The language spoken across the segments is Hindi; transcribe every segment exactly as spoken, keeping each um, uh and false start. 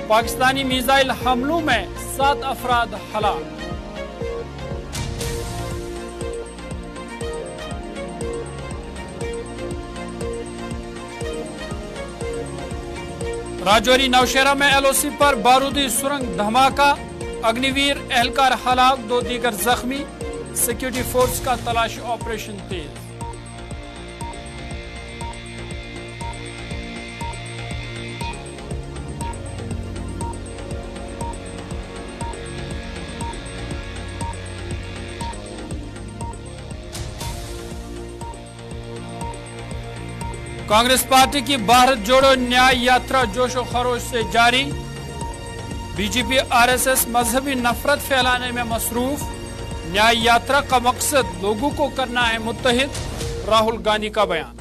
पाकिस्तानी मिसाइल हमलों में सात अफराद हलाक। राजौरी नौशहरा में एलओसी पर बारूदी सुरंग धमाका, अग्निवीर एहलकार हलाक, दो दीगर जख्मी। सिक्योरिटी फोर्स का तलाशी ऑपरेशन तेज। कांग्रेस पार्टी की भारत जोड़ो न्याय यात्रा जोशो खरोश से जारी। बीजेपी आरएसएस मजहबी नफरत फैलाने में मसरूफ। न्याय यात्रा का मकसद लोगों को करना है मुत्तहिद, राहुल गांधी का बयान।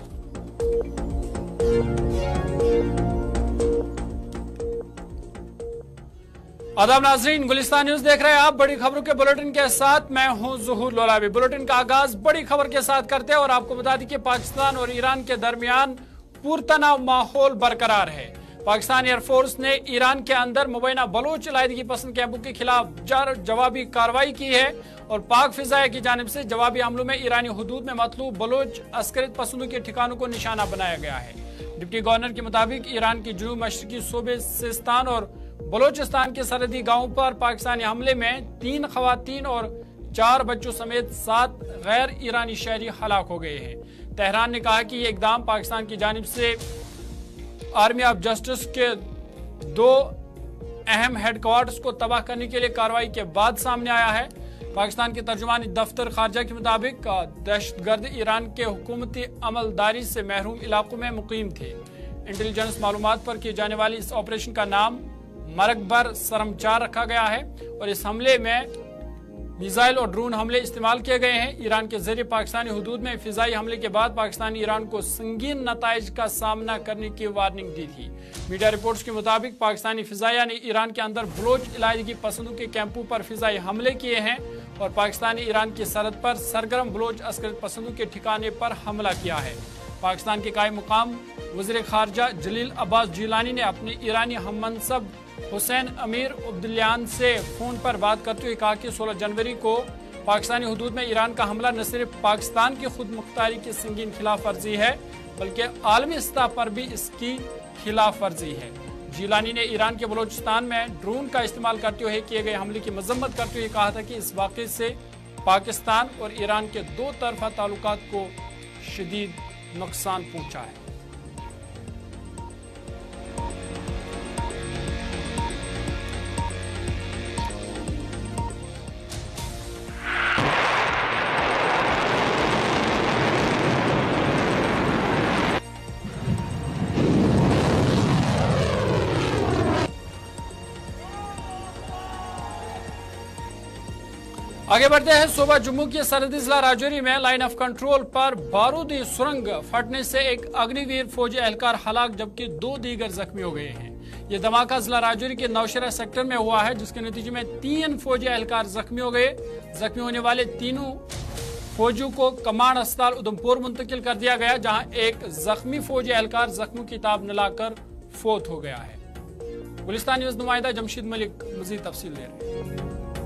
आदाब नाजरीन, गुलिस्तान न्यूज देख रहे हैं आप। बड़ी खबरों के बुलेटिन के साथ मैं हूं ज़ुहूर लोलावी। बुलेटिन का आगाज बड़ी खबर के साथ करते हैं और आपको बता दें कि पाकिस्तान और ईरान के दरमियान पुरतनाव माहौल बरकरार है। पाकिस्तान एयरफोर्स ने ईरान के अंदर मुबैना बलोच इलायदगी पसंद कैंपों के खिलाफ जवाबी कार्रवाई की है और पाक फिजाया की जानिब से जवाबी हमलों में ईरानी हुदूद में मतलूब बलोच अस्करित पसंदों के ठिकानों को निशाना बनाया गया है। डिप्टी गवर्नर के मुताबिक ईरान की जनूब मशरकी सूबे सिस्तान और बलोचिस्तान के सरहदी गांवों पर पाकिस्तानी हमले में तीन खवातीन और चार बच्चों समेत सात गैर ईरानी शहरी हलाक हो गए हैं। तेहरान ने कहा कि ये इकदाम पाकिस्तान की जानिब से आर्मी ऑफ जस्टिस के दो अहम हेडक्वार्टर्स को तबाह करने के लिए कार्रवाई के बाद सामने आया है। पाकिस्तान के तर्जुमानी दफ्तर खारजा के मुताबिक दहशतगर्द ईरान के हुकूमती अमलदारी से महरूम इलाकों में मुकीम थे। इंटेलिजेंस मालूमात पर किए जाने वाली इस ऑपरेशन का नाम मरकबर सरमचार रखा गया है और इस हमले में मिसाइल और ड्रोन हमले इस्तेमाल किए गए हैं। ईरान के जरिए पाकिस्तानी हुदूद में फिजाई हमले के बाद पाकिस्तान ईरान को संगीन नताइज का सामना करने की वार्निंग दी थी। मीडिया रिपोर्ट्स के मुताबिक पाकिस्तानी फिजाइया ने ईरान के अंदर बलोच इलायगी पसंदों के कैंपों पर फिजाई हमले किए हैं और पाकिस्तानी ईरान की सरहद पर सरगर्म बलोच अस्करित पसंदों के ठिकाने पर हमला किया है। पाकिस्तान के कायम मुकाम वज़ीर खारजा जलील अब्बास जिलानी ने अपने ईरानी हममनसब हुसैन अमीर अब्दुल्लान से फोन पर बात करते हुए कहा कि सोलह जनवरी को पाकिस्तानी हुदूद में ईरान का हमला न सिर्फ पाकिस्तान की खुद मुख्तारी की संगीन खिलाफ वर्जी है बल्कि आलमी सतह पर भी इसकी खिलाफ वर्जी है। जिलानी ने ईरान के बलोचिस्तान में ड्रोन का इस्तेमाल करते हुए किए गए हमले की मजम्मत करते हुए कहा था कि इस वाक़े से पाकिस्तान और ईरान के दो तरफा ताल्लुकात को शदीद नुकसान पहुंचा है। आगे बढ़ते हैं। सूबा जम्मू के सरहदी जिला राजौरी में लाइन ऑफ कंट्रोल पर बारूदी सुरंग फटने से एक अग्निवीर फौजी एहलकार हलाक जबकि दो दीगर जख्मी हो गए हैं। यह धमाका जिला राजौरी के नौशहरा सेक्टर में हुआ है जिसके नतीजे में तीन फौजी एहलकार जख्मी हो गए। जख्मी होने वाले तीनों फौजियों को कमांड अस्पताल उधमपुर मुंतकिल कर दिया गया जहां एक जख्मी फौजी एहलकार जख्मों की ताब न लाकर फोत हो गया है। गुलिस्तान न्यूज नुमाइंदा जमशीद मलिक मजीद तफसील दे रहे हैं।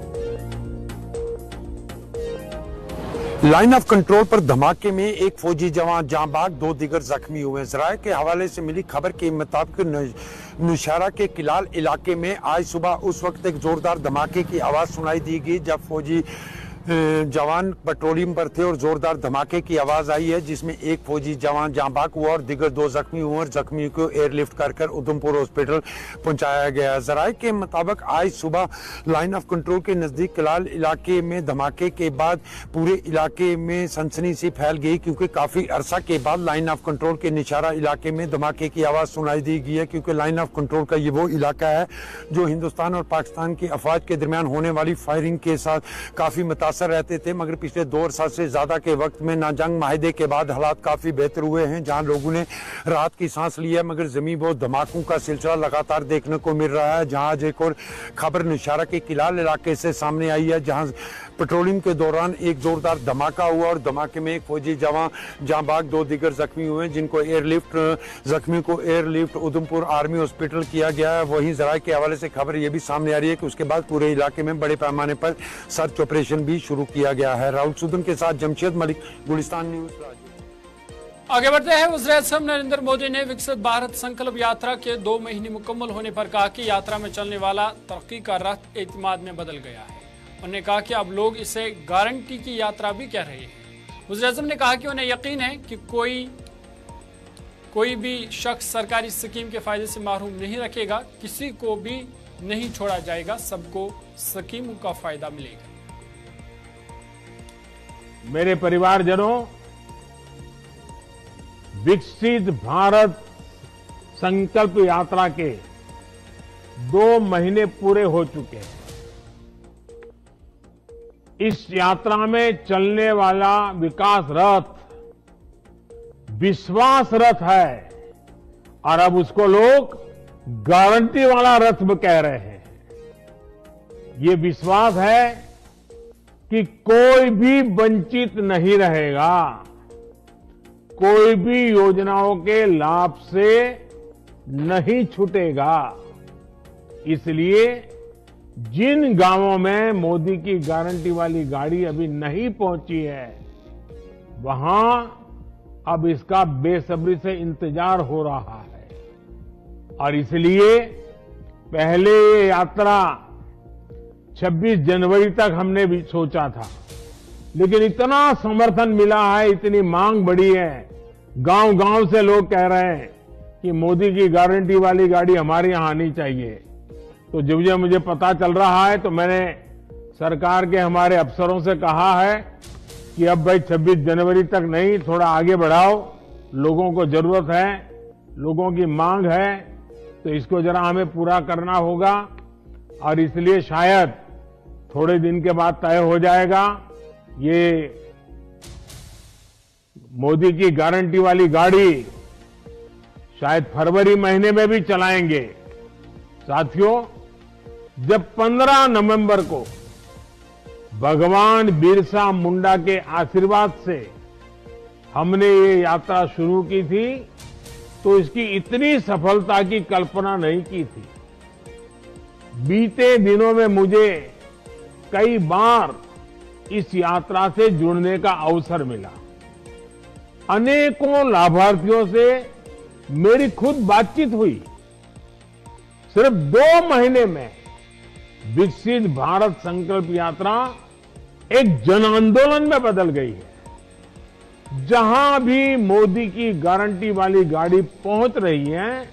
लाइन ऑफ कंट्रोल पर धमाके में एक फौजी जवान जांबाग, दो दिगर जख्मी हुए। जराये के हवाले से मिली खबर के मुताबिक नौशहरा के किलाल इलाके में आज सुबह उस वक्त एक जोरदार धमाके की आवाज सुनाई दी गई जब फौजी जवान पेट्रोलिंग पर थे और जोरदार धमाके की आवाज आई है जिसमें एक फौजी जवान जांबाक हुआ और दिगर दो जख्मी हुए और जख्मी को एयरलिफ्ट कर कर उधमपुर हॉस्पिटल पहुंचाया गया। जराये के मुताबिक आज सुबह लाइन ऑफ कंट्रोल के नजदीक किलाल इलाके में धमाके के बाद पूरे इलाके में सनसनी सी फैल गई क्योंकि काफी अरसा के बाद लाइन ऑफ कंट्रोल के निशारा इलाके में धमाके की आवाज सुनाई दी गई है क्योंकि लाइन ऑफ कंट्रोल का ये वो इलाका है जो हिंदुस्तान और पाकिस्तान की अफवाज के दरमियान होने वाली फायरिंग के साथ काफी मुतासिर मुतासर रहते थे, मगर पिछले दो अरसा से ज्यादा के वक्त में नाजंग माहिदे के बाद हालात काफी बेहतर हुए हैं, जहां लोगों ने राहत की सांस ली है। मगर जमीन व धमाकों का सिलसिला लगातार देखने को मिल रहा है। जहां आज एक और खबर नौशहरा के किलाल इलाके से सामने आई है, जहां पेट्रोलिंग के दौरान एक जोरदार धमाका हुआ और धमाके में एक फौजी जवान जाँ बाग, दो दीगर जख्मी हुए, जिनको एयरलिफ्ट जख्मी को एयरलिफ्ट उधमपुर आर्मी हॉस्पिटल किया गया है। वहीं जराये के हवाले से खबर यह भी सामने आ रही है कि उसके बाद पूरे इलाके में बड़े पैमाने पर सर्च ऑपरेशन भी शुरू किया गया है। राहुल सुदन के साथ जमशेद मलिक, गुलिस्तान न्यूज। आगे बढ़ते हैं। वज़ीर-ए-आज़म नरेंद्र मोदी ने विकसित भारत संकल्प यात्रा के दो महीने मुकम्मल होने पर कहा कि यात्रा में चलने वाला तरक्की का रथ एतमाद में बदल गया है। उन्होंने कहा कि अब लोग इसे गारंटी की यात्रा भी कह रहे हैं। वज़ीर-ए-आज़म ने कहा कि उन्हें यकीन है कि कोई कोई भी शख्स सरकारी स्कीम के फायदे से महरूम नहीं रखेगा, किसी को भी नहीं छोड़ा जाएगा, सबको स्कीमों का फायदा मिलेगा। मेरे परिवारजनों, विकसित भारत संकल्प यात्रा के दो महीने पूरे हो चुके हैं। इस यात्रा में चलने वाला विकास रथ विश्वास रथ है और अब उसको लोग गारंटी वाला रथ कह रहे हैं। ये विश्वास है कि कोई भी वंचित नहीं रहेगा, कोई भी योजनाओं के लाभ से नहीं छूटेगा। इसलिए जिन गांवों में मोदी की गारंटी वाली गाड़ी अभी नहीं पहुंची है, वहां अब इसका बेसब्री से इंतजार हो रहा है और इसलिए पहले ये यात्रा छब्बीस जनवरी तक हमने भी सोचा था, लेकिन इतना समर्थन मिला है, इतनी मांग बढ़ी है, गांव गांव से लोग कह रहे हैं कि मोदी की गारंटी वाली गाड़ी हमारे यहां आनी चाहिए। तो जब जब मुझे पता चल रहा है तो मैंने सरकार के हमारे अफसरों से कहा है कि अब भाई छब्बीस जनवरी तक नहीं, थोड़ा आगे बढ़ाओ, लोगों को जरूरत है, लोगों की मांग है, तो इसको जरा हमें पूरा करना होगा और इसलिए शायद थोड़े दिन के बाद तय हो जाएगा। ये मोदी की गारंटी वाली गाड़ी शायद फरवरी महीने में भी चलाएंगे। साथियों, जब पंद्रह नवंबर को भगवान बिरसा मुंडा के आशीर्वाद से हमने ये यात्रा शुरू की थी, तो इसकी इतनी सफलता की कल्पना नहीं की थी। बीते दिनों में मुझे कई बार इस यात्रा से जुड़ने का अवसर मिला। अनेकों लाभार्थियों से मेरी खुद बातचीत हुई। सिर्फ दो महीने में विकसित भारत संकल्प यात्रा एक जन आंदोलन में बदल गई है। जहां भी मोदी की गारंटी वाली गाड़ी पहुंच रही है,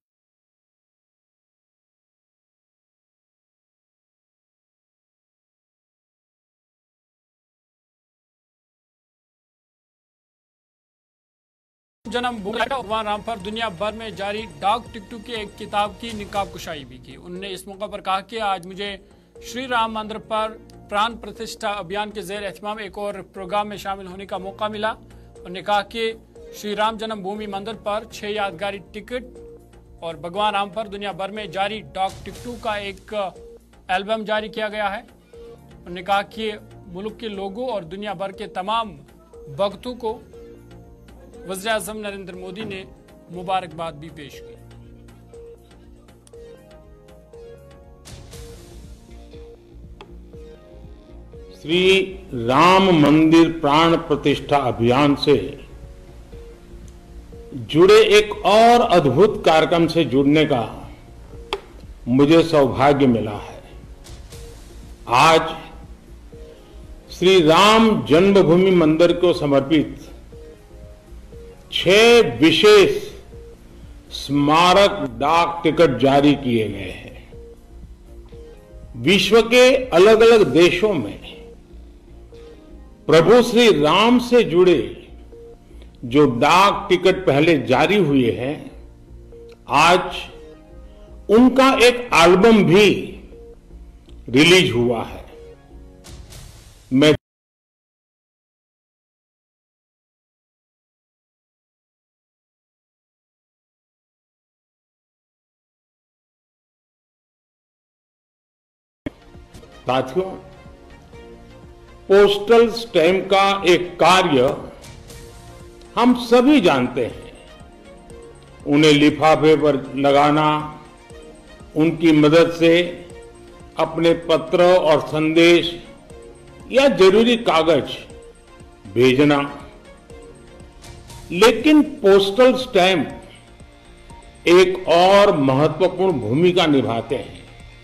जन्म भगवान राम पर दुनिया भर में जारी डाक टिकटों की एक किताब की निकाब कुशाई भी की। उन्होंने इस मौके पर कहा कि आज मुझे श्री राम मंदिर पर प्राण प्रतिष्ठा अभियान के जेर एहतमाम एक और प्रोग्राम में शामिल होने का मौका मिला। उन्होंने कहा कि श्री राम जन्मभूमि मंदिर पर छह यादगारी टिकट और भगवान राम पर दुनिया भर में जारी डाक टिकटों का एक एल्बम जारी किया गया है। उन्होंने कहा कि मुल्क के लोगों और दुनिया भर के तमाम भक्तों को वज़ीर-ए-आज़म नरेंद्र मोदी ने मुबारकबाद भी पेश की। श्री राम मंदिर प्राण प्रतिष्ठा अभियान से जुड़े एक और अद्भुत कार्यक्रम से जुड़ने का मुझे सौभाग्य मिला है। आज श्री राम जन्मभूमि मंदिर को समर्पित छह विशेष स्मारक डाक टिकट जारी किए गए हैं। विश्व के अलग अलग देशों में प्रभु श्री राम से जुड़े जो डाक टिकट पहले जारी हुए हैं, आज उनका एक एल्बम भी रिलीज हुआ है। मैं साथियों, पोस्टल स्टैम्प का एक कार्य हम सभी जानते हैं। उन्हें लिफाफे पर लगाना, उनकी मदद से अपने पत्र और संदेश या जरूरी कागज भेजना। लेकिन पोस्टल स्टैम्प एक और महत्वपूर्ण भूमिका निभाते हैं।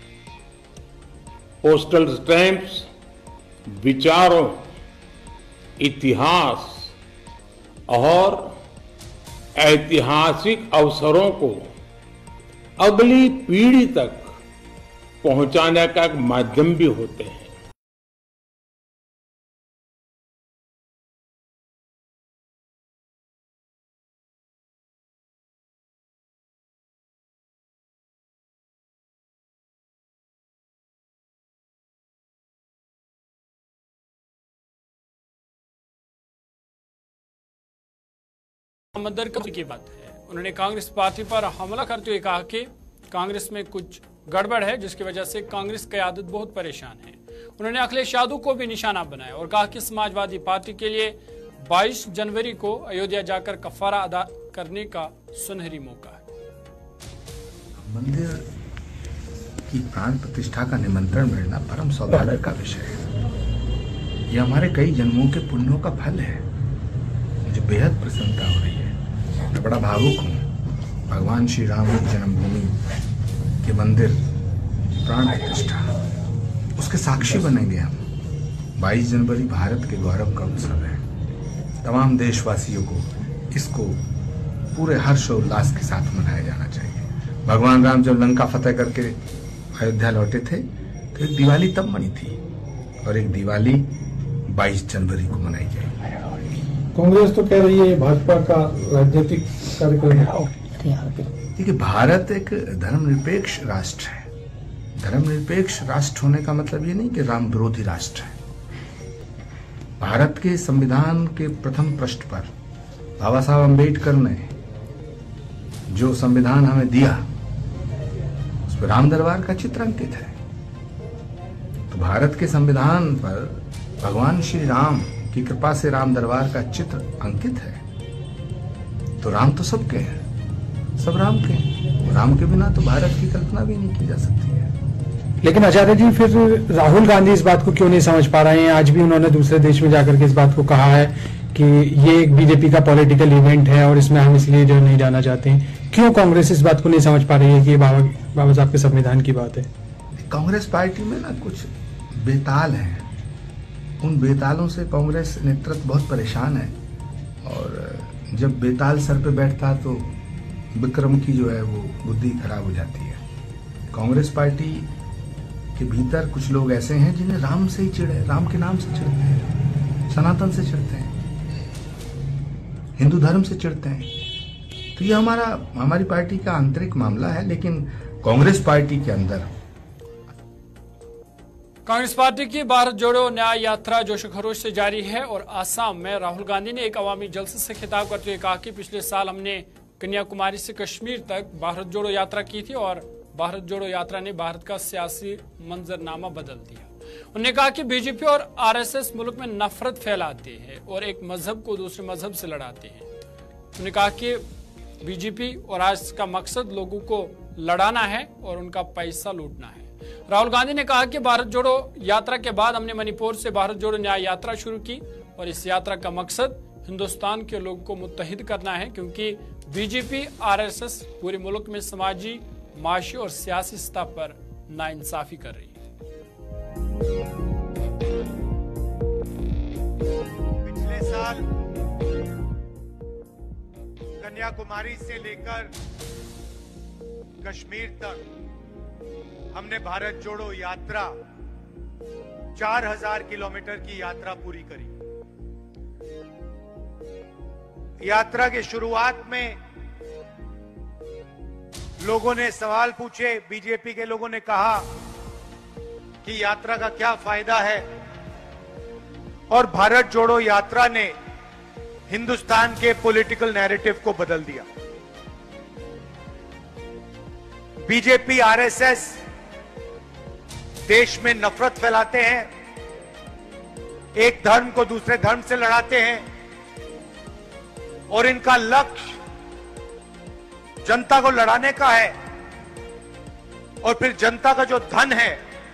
पोस्टल स्टैम्प्स विचारों, इतिहास और ऐतिहासिक अवसरों को अगली पीढ़ी तक पहुंचाने का एक माध्यम भी होते हैं। मंदिर की बात है। उन्होंने कांग्रेस पार्टी पर हमला करते हुए कहा कि कांग्रेस में कुछ गड़बड़ है, जिसकी वजह से कांग्रेस क़यादत बहुत परेशान है। उन्होंने अखिलेश यादव को भी निशाना बनाया और कहा कि समाजवादी पार्टी के लिए बाईस जनवरी को अयोध्या जाकर कफारा अदा करने का सुनहरी मौका है। मंदिर की प्राण प्रतिष्ठा का निमंत्रण मिलना परम सौभाग्य का विषय है। यह हमारे कई जन्मों के पुण्यों का फल है। मुझे बेहद प्रसन्नता हो रही है। मैं बड़ा भावुक हूँ। भगवान श्री राम की जन्मभूमि के मंदिर प्राण प्रतिष्ठा, उसके साक्षी बनेंगे हम। बाईस जनवरी भारत के गौरव का उत्सव है। तमाम देशवासियों को इसको पूरे हर्ष और उल्लास के साथ मनाया जाना चाहिए। भगवान राम जब लंका फतेह करके अयोध्या लौटे थे तो एक दिवाली तब मनी थी, और एक दिवाली बाईस जनवरी को मनाई जाएगी। कांग्रेस तो कह रही है भाजपा का राजनीतिक कार्यक्रम है। देखिए, भारत एक धर्मनिरपेक्ष राष्ट्र है। धर्मनिरपेक्ष राष्ट्र होने का मतलब ये नहीं कि राम विरोधी राष्ट्र है। भारत के संविधान के प्रथम पृष्ठ पर बाबा साहब अम्बेडकर ने जो संविधान हमें दिया, उस पर राम दरबार का चित्र अंकित है। तो भारत के संविधान पर भगवान श्री राम की कृपा से राम दरबार का चित्र अंकित है। तो राम तो सबके हैं, सब राम के हैं। राम के बिना तो भारत की कल्पना भी नहीं की जा सकती है। लेकिन आचार्य जी, फिर राहुल गांधी इस बात को क्यों नहीं समझ पा रहे हैं? आज भी उन्होंने दूसरे देश में जाकर के इस बात को कहा है कि ये एक बीजेपी का पॉलिटिकल इवेंट है और इसमें हम इसलिए जो नहीं जाना चाहते हैं। क्यों कांग्रेस इस बात को नहीं समझ पा रही है कि ये बाबा बाबा साहब के संविधान की बात है? कांग्रेस पार्टी में ना कुछ बेताल हैं। उन बेतालों से कांग्रेस नेतृत्व बहुत परेशान है, और जब बेताल सर पे बैठता तो विक्रम की जो है वो बुद्धि खराब हो जाती है। कांग्रेस पार्टी के भीतर कुछ लोग ऐसे हैं जिन्हें राम से ही चिढ़ है, राम के नाम से चिढ़ते हैं, सनातन से चिढ़ते हैं, हिंदू धर्म से चिढ़ते हैं। तो ये हमारा हमारी पार्टी का आंतरिक मामला है। लेकिन कांग्रेस पार्टी के अंदर कांग्रेस पार्टी की भारत जोड़ो न्याय यात्रा जोशो खरोश से जारी है और आसाम में राहुल गांधी ने एक अवामी जलसे से खिताब करते हुए कहा कि पिछले साल हमने कन्याकुमारी से कश्मीर तक भारत जोड़ो यात्रा की थी और भारत जोड़ो यात्रा ने भारत का सियासी मंजरनामा बदल दिया। उन्होंने कहा कि बीजेपी और आरएसएस मुल्क में नफरत फैलाते हैं और एक मजहब को दूसरे मजहब से लड़ाते हैं। उन्होंने कहा कि बीजेपी और आरएसएस का मकसद लोगों को लड़ाना है और उनका पैसा लूटना है। राहुल गांधी ने कहा कि भारत जोड़ो यात्रा के बाद हमने मणिपुर से भारत जोड़ो न्याय यात्रा शुरू की और इस यात्रा का मकसद हिंदुस्तान के लोगों को मुत्तहिद करना है, क्योंकि बीजेपी आरएसएस पूरे मुल्क में समाजी, माशी और सियासी सतह पर नाइंसाफी कर रही है। पिछले साल कन्याकुमारी से लेकर कश्मीर तक हमने भारत जोड़ो यात्रा चार हजार किलोमीटर की यात्रा पूरी करी। यात्रा की शुरुआत में लोगों ने सवाल पूछे, बीजेपी के लोगों ने कहा कि यात्रा का क्या फायदा है, और भारत जोड़ो यात्रा ने हिंदुस्तान के पॉलिटिकल नैरेटिव को बदल दिया। बीजेपी आरएसएस देश में नफरत फैलाते हैं, एक धर्म को दूसरे धर्म से लड़ाते हैं और इनका लक्ष्य जनता को लड़ाने का है और फिर जनता का जो धन है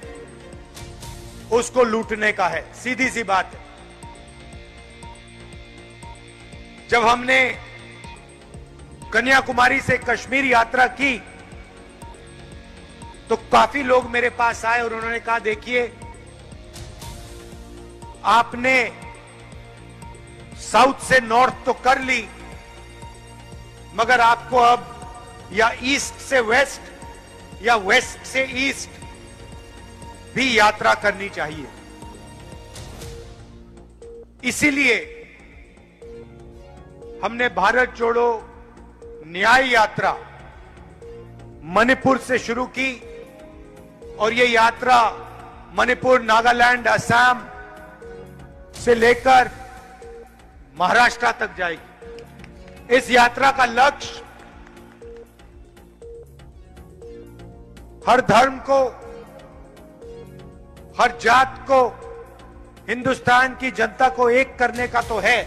उसको लूटने का है। सीधी सी बात है। जब हमने कन्याकुमारी से कश्मीर यात्रा की तो काफी लोग मेरे पास आए और उन्होंने कहा, देखिए आपने साउथ से नॉर्थ तो कर ली, मगर आपको अब या ईस्ट से वेस्ट या वेस्ट से ईस्ट भी यात्रा करनी चाहिए। इसीलिए हमने भारत जोड़ो न्याय यात्रा मणिपुर से शुरू की और ये यात्रा मणिपुर, नागालैंड, असम से लेकर महाराष्ट्र तक जाएगी। इस यात्रा का लक्ष्य हर धर्म को, हर जात को, हिंदुस्तान की जनता को एक करने का तो है,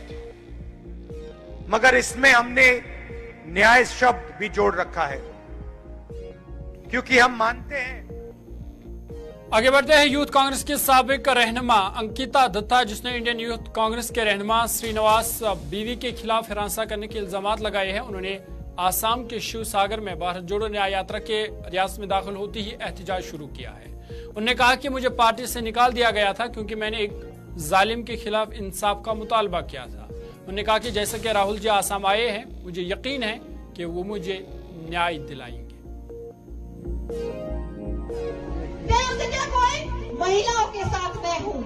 मगर इसमें हमने न्याय शब्द भी जोड़ रखा है, क्योंकि हम मानते हैं। आगे बढ़ते हैं। यूथ कांग्रेस के साबिक रहनुमा अंकिता दत्ता, जिसने इंडियन यूथ कांग्रेस के रहनुमा श्रीनिवास बीवी के खिलाफ हिरासत करने के इल्जाम लगाए हैं, उन्होंने आसाम के शिवसागर में भारत जोड़ो न्याय यात्रा के रियासत में दाखिल होती ही एहतजाज शुरू किया है। उन्होंने कहा कि मुझे पार्टी से निकाल दिया गया था क्योंकि मैंने एक जालिम के खिलाफ इंसाफ का मुतालबा किया था। उन्होंने कहा कि जैसे कि राहुल जी आसाम आए हैं, मुझे यकीन है कि वो मुझे न्याय दिलाएंगे। महिलाओं के साथ मैं हूँ।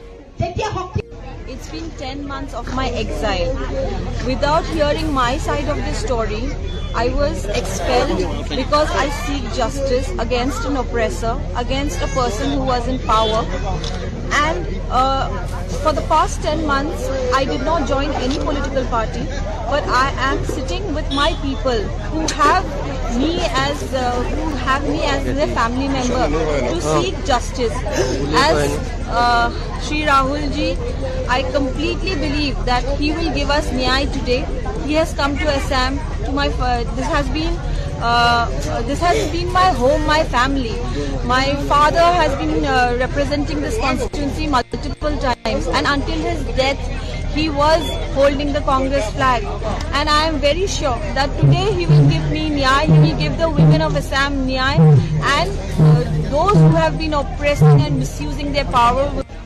It's been ten months of my exile. Without hearing my side of the story, I was expelled because I seek justice against an oppressor, against a person who was in power. And uh, for the past ten months, I did not join any political party, but I am sitting with my people who have me as uh, who have me as their family member to seek justice. As uh, Shri Rahul ji, I completely believe that he will give us nyay today. He has come to Assam. To my uh, this has been uh, this has been my home, my family. My father has been uh, representing this constituency multiple times, and until his death, he was holding the Congress flag. And I am very sure that today he will give me nyay. He will give the women of Assam nyay, and uh, those who have been oppressing and misusing their power.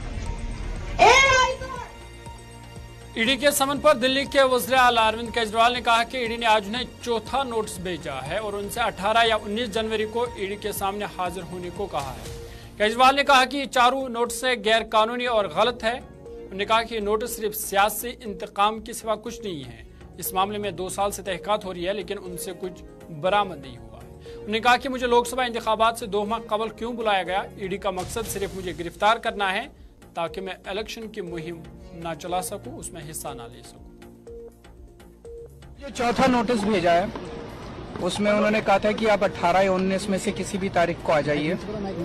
ED के समन पर दिल्ली के वज़ीर आला अरविंद केजरीवाल ने कहा कि ईडी ने आज उन्हें चौथा नोटिस भेजा है और उनसे अठारह या उन्नीस जनवरी को ईडी के सामने हाजिर होने को कहा है। केजरीवाल ने कहा कि चारों नोटिस गैर कानूनी और गलत है। उन्होंने कहा कि नोटिस सिर्फ सियासी इंतकाम के सिवा कुछ नहीं है। इस मामले में दो साल से तहकीकात हो रही है, लेकिन उनसे कुछ बरामद नहीं हुआ है। उन्होंने कहा कि मुझे लोकसभा इंतखाबात से दो माह कबल क्यों बुलाया गया। ईडी का मकसद सिर्फ मुझे गिरफ्तार करना है ताकि मैं इलेक्शन की मुहिम ना चला सकूं, उसमें हिस्सा ना ले सकूं। जो चौथा नोटिस भेजा है उसमें उन्होंने कहा था कि आप अठारह या उन्नीस में से किसी भी तारीख को आ जाइए।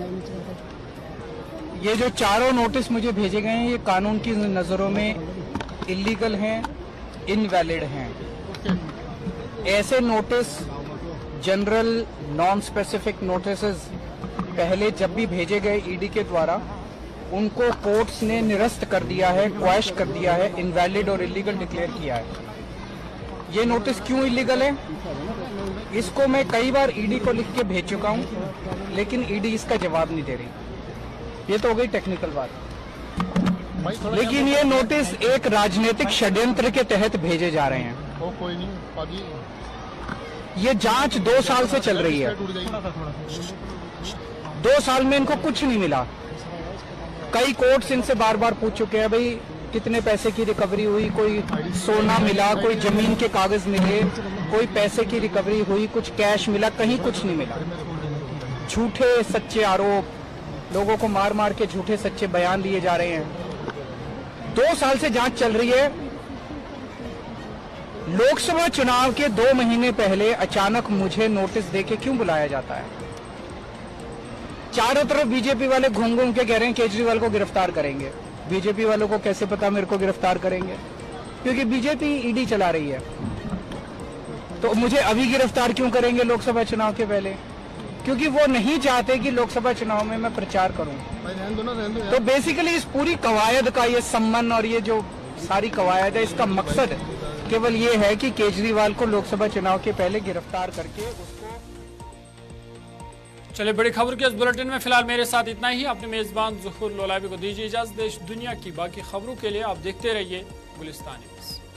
ये जो चारों नोटिस मुझे भेजे गए हैं, ये कानून की नजरों में इलीगल हैं, इनवैलिड हैं। ऐसे notice, general non specific notice पहले जब भी भेजे गए ईडी के द्वारा, उनको कोर्ट्स ने निरस्त कर दिया है, क्वैश कर दिया है, इनवैलिड और इलीगल डिक्लेयर किया है। ये नोटिस क्यों इलीगल है, इसको मैं कई बार ईडी को लिख के भेज चुका हूं, लेकिन ईडी इसका जवाब नहीं दे रही। ये तो हो गई टेक्निकल बात, लेकिन ये नोटिस एक राजनीतिक षड्यंत्र के तहत भेजे जा रहे हैं। ये जांच दो साल से चल रही है। दो साल में इनको कुछ नहीं मिला। कई कोर्ट्स इनसे बार बार पूछ चुके हैं, भाई कितने पैसे की रिकवरी हुई, कोई सोना मिला, कोई जमीन के कागज मिले, कोई पैसे की रिकवरी हुई, कुछ कैश मिला, कहीं कुछ नहीं मिला। झूठे सच्चे आरोप, लोगों को मार मार के झूठे सच्चे बयान दिए जा रहे हैं। दो साल से जांच चल रही है। लोकसभा चुनाव के दो महीने पहले अचानक मुझे नोटिस देके क्यों बुलाया जाता है? चारों तरफ बीजेपी वाले घूम घूम के कह रहे हैं केजरीवाल को गिरफ्तार करेंगे। बीजेपी वालों को कैसे पता मेरे को गिरफ्तार करेंगे? क्योंकि बीजेपी ईडी चला रही है। तो मुझे अभी गिरफ्तार क्यों करेंगे लोकसभा चुनाव के पहले? क्योंकि वो नहीं चाहते कि लोकसभा चुनाव में मैं प्रचार करूं। तो बेसिकली इस पूरी कवायद का ये सम्मान और ये जो सारी कवायद है, इसका मकसद केवल ये है कि केजरीवाल को लोकसभा चुनाव के पहले गिरफ्तार करके उसको। चलिए, बड़ी खबर के इस बुलेटिन में फिलहाल मेरे साथ इतना ही। अपने मेजबान ज़ुहूर लोलाबी को दीजिए इजाजत। देश दुनिया की बाकी खबरों के लिए आप देखते रहिए गुलिस्तान न्यूज़।